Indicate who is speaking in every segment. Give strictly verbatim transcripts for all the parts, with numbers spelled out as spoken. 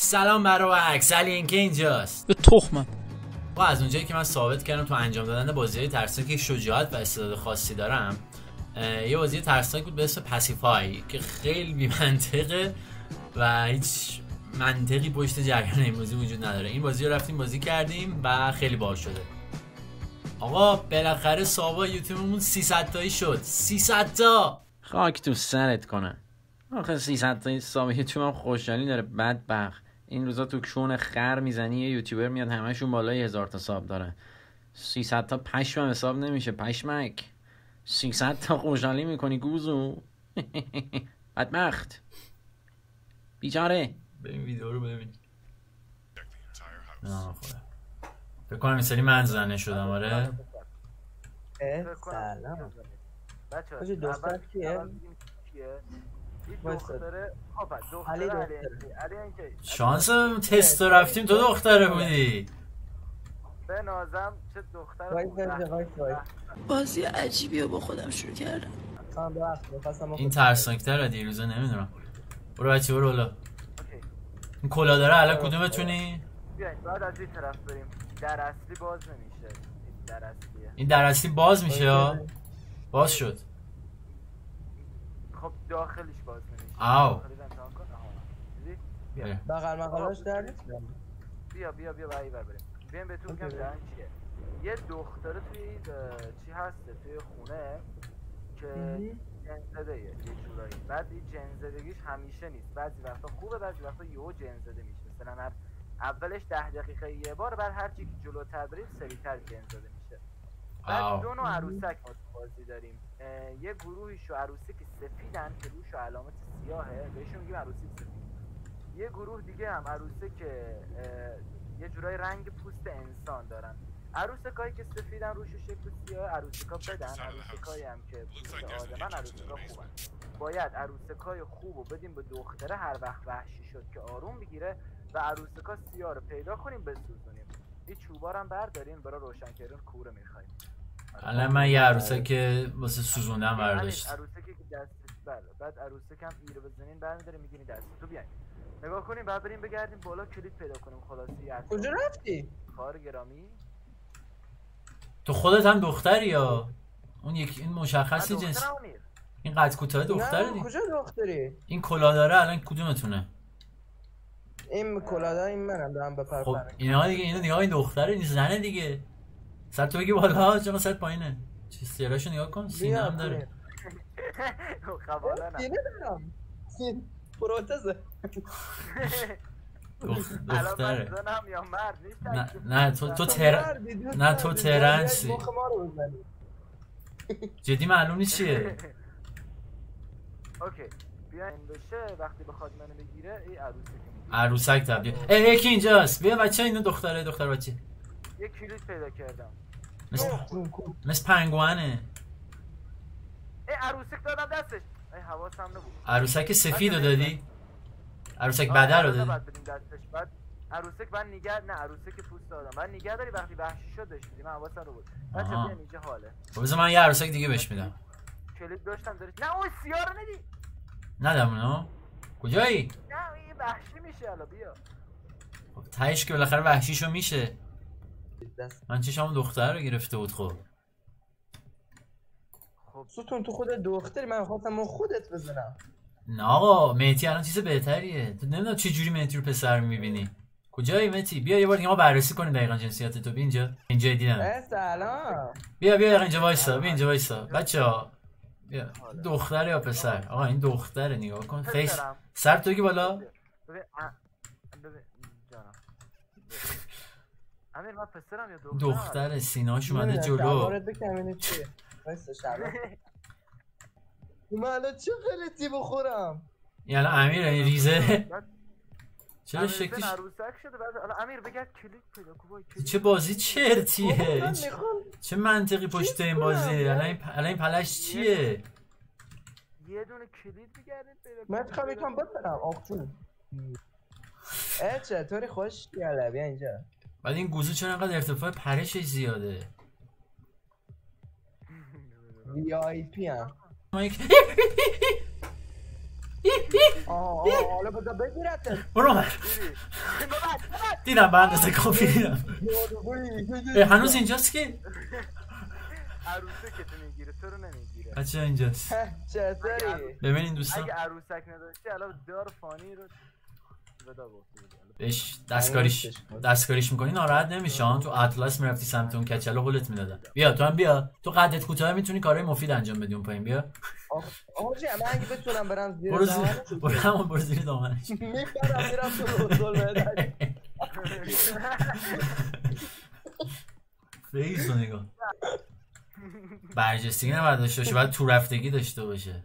Speaker 1: سلام برای عکس علی اینکه اینجاست
Speaker 2: به تخمم.
Speaker 1: و از اونجایی که من ثابت کردم تو انجام دادن بازی‌های ترسناک شجاعت و استعداد خاصی دارم، یه بازی ترسناک بود به اسم پاسیفای که خیلی بی منطقه و هیچ منطقی پشت جریان این بازی وجود نداره. این بازی رو رفتیم بازی کردیم و خیلی باحال شده. آقا بالاخره سابا یوتیوبمون سیصد تایی شد. سیصد تا خاک تو سرت کنه. آخه سیصد تا سابا یوتیوبم خوشحالی داره. بدبخت این روزا تو کون خر میزنی یه یوتیوبر میاد همشون بالای هزار تا ساب داره. سیصد تا پشمم حساب نمیشه. پشمک سیصد تا خوشحالی میکنی گوزو. بدبخت بیچاره. ببین ویدیو رو ببین. نه خدا فکر کنم این سری من زنه شدم. آره
Speaker 3: سلام بچه دختر کیه؟ دختره علی دختره.
Speaker 1: شانس تست رفتیم تو دختره بودی.
Speaker 3: به نازم چه دختر
Speaker 4: بازی عجیبی رو با خودم شروع کردم.
Speaker 1: این ترسناک‌تره دیروزه. نمیدونم. برو بچه برو بالا. این کلا داره الان کدومتونی؟
Speaker 3: بیاین بعد از این طرف بریم. در اصلی باز نمیشه. این در اصلیه.
Speaker 1: این در اصلی باز میشه یا باز شد؟
Speaker 3: خب داخلیش باز نمیشه.
Speaker 1: آو
Speaker 3: بیا
Speaker 5: بغل مقالاش در نیست.
Speaker 3: بیا بیا بیا برای بر بریم. بیاین بهتون میگم جریان چیه. یه دختره توی چی هسته توی خونه که جن‌زده یه جورایی. بعد این جن‌زدگیش همیشه نیست. بعضی وقتا خوبه بعضی وقتا یهو جن‌زده میشه. مثلا هر اولش ده دقیقه یه بار، بعد هر چی که جلوتر بریم سریعتر جن‌زده میشه. بعد دو نوع عروسک ما تو بازی داریم. یه گروهیشو عروسک سفیدن که روشو علامت سیاهه، بهشون میگیم عروسی سفید. یه گروه دیگه هم عروسک یه جورای رنگ پوست انسان دارن. عروسکایی که سفیدن روش شکل سیاه عروسکا بدن، عروسکایی هم که پوست آدمن عروسکا خوبن. باید عروسکای خوبو بدیم به دختره هر وقت وحشی شد که آروم بگیره و عروسکا سیاه رو پیدا کنیم بسوزونیم. این چوبارم بردارین برای روشن کردن کوره میخوایم.
Speaker 1: الان من یه عروسک واسه سوزوندن برداشت.
Speaker 3: عروسکی که دستش بره. بعد عروسک هم ایره بزنین برمی‌داریم میگینی دست تو بیاین. نگاه کنیم بعد بریم بگردیم بالا کلید پیدا کنیم. خلاصی از
Speaker 5: کجا رفتی؟
Speaker 3: خار گرامی.
Speaker 1: تو خودت هم دختری یا اون یک این مشخصی جنس این قد کوتاه دختره دی؟
Speaker 5: کجا دختری؟
Speaker 1: این کلا داره الان کدومتونه؟
Speaker 5: این کلا داره این منم دارم بپرم.
Speaker 1: خب اینا دیگه اینا نگاه این دختره نیست زنه دیگه. سر تو بگی بالا چرا سر پایینه؟ چه سیراشو نگاه کن سینه هم داره.
Speaker 3: خباله
Speaker 5: سینه دارم. سین پروتزه.
Speaker 1: دختره.
Speaker 3: زنم یا مرد نیست.
Speaker 1: نه نه تو تو تر نه تو ترنسی. جدی معلوم نیست چیه.
Speaker 3: اوکی بیاین بشه وقتی بخواد منو بگیره این عروسک
Speaker 1: عروسک تبدیل. ای یکی اینجاست. بیا بچه اینو دختره دختر بچه.
Speaker 3: یه کلید پیدا کردم.
Speaker 1: مثل مثل پنگوانه.
Speaker 3: ای عروسک دادم دستش. ای حواسم نبود.
Speaker 1: عروسک سفیدو دادی؟ عروسک بدر رو دادی؟
Speaker 3: بعد عروسک بعد نگه نه عروسک پوست دادم. بعد نگه داری وقتی وحشی شد بهش میدی. من حواسم رو بود. بچه بیا اینجا حاله.
Speaker 1: خب بذار من یه عروسک دیگه بهش میدم.
Speaker 3: کلید داشتم داری. نه اون سیاه رو ندی.
Speaker 1: ندم اونو. کجایی؟
Speaker 3: نه این وحشی میشه الان بیا.
Speaker 1: خب تهش که بالاخره وحشیشو میشه. من چشام دختر رو گرفته بود. خب
Speaker 3: خب
Speaker 5: ستون تو خودت دختری من خواستم اون خودت بزنم.
Speaker 1: نه آقا مهدی الان چیز بهتریه. تو نمیدونم چه جوری مهدی رو پسر میبینی. کجایی مهدی؟ بیا یه بار دیگه ما بررسی کنیم دقیقاً جنسیت تو. بیا اینجا. اینجا دیدم.
Speaker 5: سلام.
Speaker 1: بیا بیا اینجا وایسا. بیا اینجا وایسا. بچه‌ها بیا. دختر یا پسر؟ آقا این دختره نگاه کن. فیس سر تو کی بالا؟
Speaker 3: ببین ببین جانم. امیر من پسرم یا دخترم؟
Speaker 1: دختر سینه‌اش اومده جلو.
Speaker 5: شلوارت بکنم چیه؟ وایسا شلوار. من الان چه غلطی بخورم؟
Speaker 1: این الان امیر این ریزه. چرا شکلش
Speaker 3: عروسک شده بعد الان امیر بگرد کلید پیدا کن.
Speaker 1: چه بازی چرتیه. چه منطقی پشت این بازی. الان الان این پلش چیه؟
Speaker 3: یه دونه کلید بگردید پیدا
Speaker 5: من میخوام یکم بپرم آخ جون. اه چطوری خوش گله بیا اینجا.
Speaker 1: بعد این گوزو چرا انقدر ارتفاع پرشش زیاده؟
Speaker 5: وی آی پی هم آه حالا بذار بگیرتت.
Speaker 1: برو من دیدم به اندازه کافی دیدم. هنوز اینجاست که
Speaker 3: عروسه که تو میگیره تو رو نمیگیره.
Speaker 1: بچه اینجاست.
Speaker 5: چطوری؟
Speaker 1: ببینین دوستان
Speaker 3: اگه عروسک نداشتی الان دار فانی رو ودا گفتی بود.
Speaker 1: بهش دستکاریش دستکاریش میکنی ناراحت نمیشه. آن تو اطلس میرفتی سمت اون کچل هولت میدادن. بیا تو هم بیا، تو قدت کوتاه میتونی کارهای مفید انجام بدی اون پایین. بیا
Speaker 5: آجی من اگه بتونم برم زیر
Speaker 1: برو زیر
Speaker 5: دامنش
Speaker 1: برو همون برو زیر دامنش.
Speaker 5: میپرم میرم تو رسول بدن.
Speaker 1: فیس رو نگاه. برجستگی نباید داشته باشه، باید تو رفتگی داشته باشه.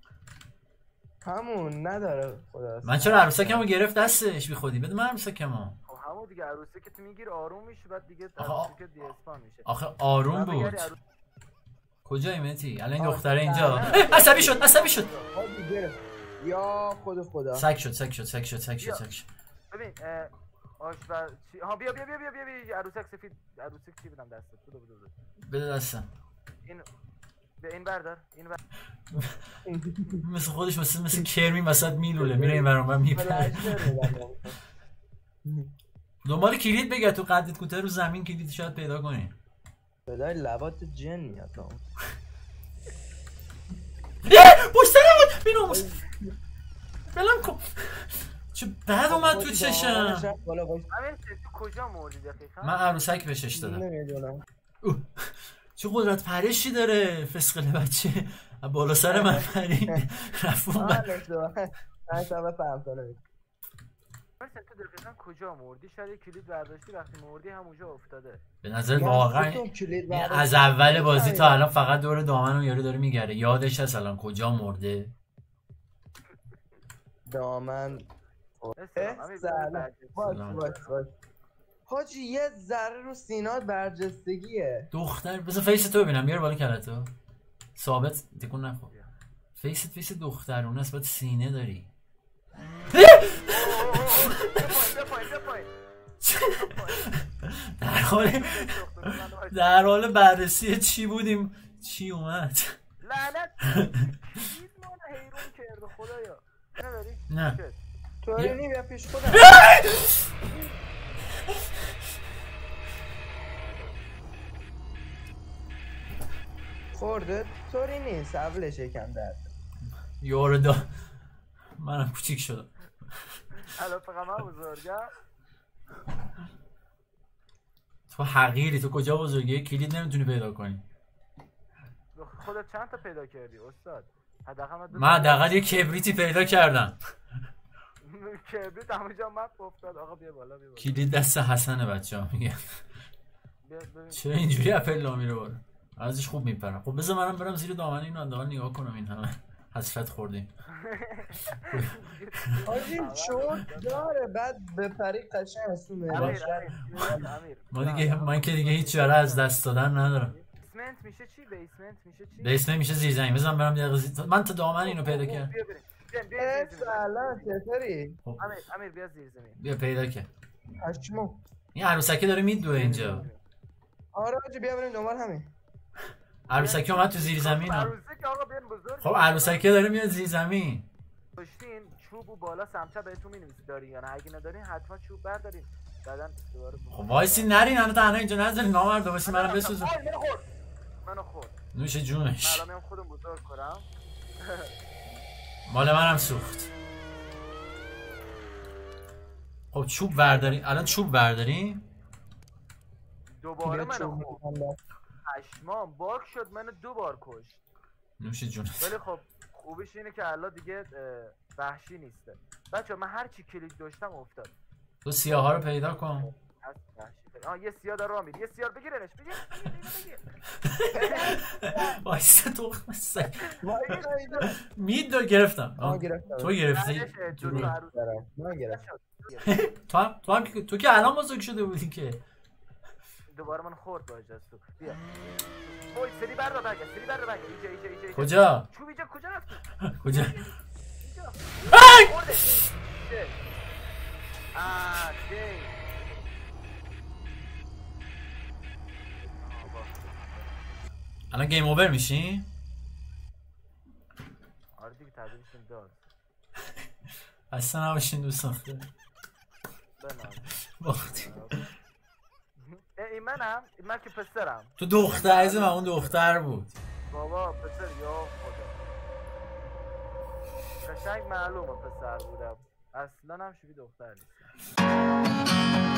Speaker 5: همون نداره خدا.
Speaker 1: من چرا عروسکمو گرفت دستش بی خودی؟ بده من عروسکمو.
Speaker 3: خب همون دیگه عروسه که تو میگیری آروم میشه بعد دیگه
Speaker 1: آخه
Speaker 3: عروسه که دی اسپان میشه.
Speaker 1: آخه آروم بود.
Speaker 3: عروس...
Speaker 1: کجایی مهدی؟ الان این دختره اینجا. عصبی شد عصبی شد.
Speaker 5: یا خود خدا.
Speaker 1: سگ شد سگ شد سگ شد سگ شد سگ شد.
Speaker 3: ببین آشپز چی؟ ها بیا بیا بیا بیا بیا, بیا. عروسک سفید عروسک چی بدم دستت؟ بده بده بده.
Speaker 1: بده دستم.
Speaker 3: این به این بردار این بر
Speaker 1: مثل خودش مثل مثل کرمی وسط میلوله میره این برام من میپره. دنبال کلید بگرد، تو قدت کوتاه رو زمین کلید شاید پیدا کنی.
Speaker 5: بدای لبات جن میاد اون.
Speaker 1: پشتره بود بیناموس. بلم کن. چه بد اومد تو چشم.
Speaker 3: همین تو کجا مردی دقیقا؟
Speaker 1: من عروسک بهش دادم.
Speaker 5: نمیدونم.
Speaker 1: چه قدرت پرشی داره فسقله بچه. بالا سر من پرید رفت اون من.
Speaker 5: من سبب فهمتا نمید.
Speaker 3: مثلا تو دقیقا کجا مردی؟ شاید کلید برداشتی وقتی مردی همونجا افتاده.
Speaker 1: به نظر واقعا از اول بازی تا الان فقط دور دامن رو یارو داره میگره. یادش هست الان کجا مرده.
Speaker 5: دامن حاجی یه ذره رو سینات برجستگیه.
Speaker 1: دختر بذار فیس تو ببینم. بیار بالا کلتو ثابت تکون نخور. فیست فیس دخترونه است، باید سینه داری. در حال در حال بررسی چی بودیم چی اومد.
Speaker 3: لعنت چیز ما حیرون کرده خدایا. نداری؟
Speaker 1: نه
Speaker 5: تو اینی بیا پیش خودم. خورده طوری نیست اولش یکم درد
Speaker 1: یارو دا منم کوچیک شدم.
Speaker 3: الان فقط من بزرگم.
Speaker 1: تو حقیری. تو کجا بزرگی؟ کلید نمیتونی پیدا کنی.
Speaker 3: خودت چند تا پیدا کردی استاد؟
Speaker 1: من حداقل یه کبریتی پیدا کردم.
Speaker 3: کبریت همه جا مپ افتاد. آقا بیا بالا بیا بالا.
Speaker 1: کلید دست حسنه بچه‌ها میگن. چرا اینجوری اپل لا میره بالا؟ ازش خوب میپرم. خب بذار منم برم زیر دامن اینو انداخت نگاه کنم. این همه حسرت خوردیم.
Speaker 5: آجی چوت داره بعد بپری قشنگ اسونه.
Speaker 1: ما دیگه من که دیگه هیچ جاره از دست دادن ندارم.
Speaker 3: بیسمنت میشه چی؟ بیسمنت میشه چی؟
Speaker 1: بیسمنت میشه زیر زمین. بزنم برم یه قضیه. من تا دامن اینو پیدا کردم.
Speaker 5: سلام چطوری؟
Speaker 3: امیر امیر بیا زیر زمین.
Speaker 1: بیا پیدا کرد.
Speaker 5: پشمو.
Speaker 1: این عروسکی داره میدوه اینجا.
Speaker 5: آره آجی بیا بریم دنبال همین.
Speaker 1: عروسکی اومد تو زیر زمین.
Speaker 3: عروسکی آقا بیان بزرگ.
Speaker 1: خب عروسکی داره میاد زیر زمین.
Speaker 3: داشتین چوبو بالا سمت بهتون می‌نویسه داری یا نه؟ اگه ندارین حتما چوب بردارین. بعدن دوباره
Speaker 1: خب وایسی نرین الان تا اینجا نذارین نامرد باشین منم بسوزم.
Speaker 3: منو خورد. منو خورد.
Speaker 1: نوش جونش.
Speaker 3: من الان خودم بزرگ کنم.
Speaker 1: مال منم سوخت. خب چوب بردارین. الان چوب بردارین.
Speaker 3: دوباره منو خورد. پشمام باگ شد منو دو بار کشت.
Speaker 1: نوش جونت.
Speaker 3: ولی خب خوبیش اینه که الان دیگه وحشی نیسته. بچه من هر چی کلیک داشتم افتاد.
Speaker 1: تو سیاه ها رو پیدا کن.
Speaker 3: آه یه سیاه داره راه میره. یه سیاه بگیرنش. بگیر.
Speaker 1: وایسا تو سگ. میدو گرفتم. تو گرفتی.
Speaker 5: من گرفتم.
Speaker 1: تو هم تو هم تو که الان بزرگ شده بودی که.
Speaker 3: دوباره من خورد با اجازه. بیا. اوی سری بردار بگه. سری بردار بگه. اینجا اینجا اینجا.
Speaker 1: کجا؟
Speaker 3: چوب اینجا کجا رفتی؟
Speaker 1: کجا؟
Speaker 3: ای! آه دی.
Speaker 1: الان گیم اوور میشین؟
Speaker 3: آره دیگه تبدیلشون داد.
Speaker 1: اصلا نباشین دوستان خیلی
Speaker 3: بنام
Speaker 1: باختی.
Speaker 3: این منم؟ من که پسرم.
Speaker 1: تو دختر عزیز من، اون دختر بود
Speaker 3: بابا پسر یا خدا قشنگ معلومه پسر بودم، اصلا هم شبیه دختر نیستم.